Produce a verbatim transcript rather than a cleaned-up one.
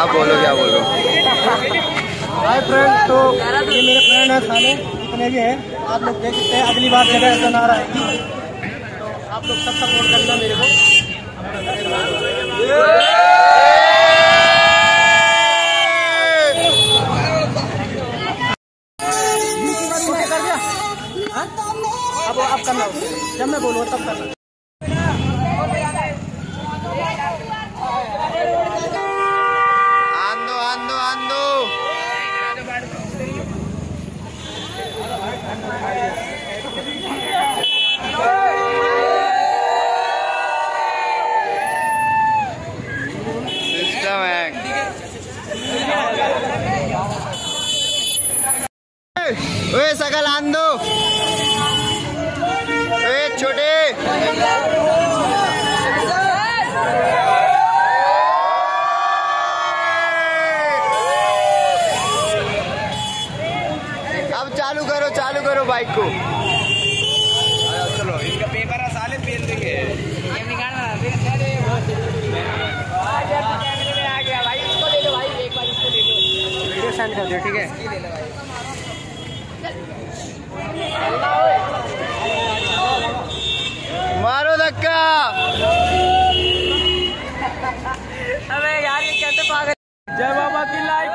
आप बोलो क्या बोल रहे हो। हाय फ्रेंड, तो ये मेरे फ्रेंड हैं साले जितने भी हैं, आप लोग देख सकते हैं। अगली बार जगह ऐसा ना रहेगी तो आप लोग सब सपोर्ट करना मेरे को। अब आप करना, जब मैं बोलूँ तब करना। आंदो आंदो आंदो सिस्टम है। ओए सकल आंदो, ओए छोटे अब चालू करो चालू करो बाइक को। चलो इनका पेपर है साले पेन देंगे। ये निकालना आ गया भाई, इसको ले लो भाई, एक बार इसको ले लो, वीडियो सेंड कर दो ठीक है। मारो धक्का। अबे यार ये कैसे पागल। जय बाबा की लाइफ।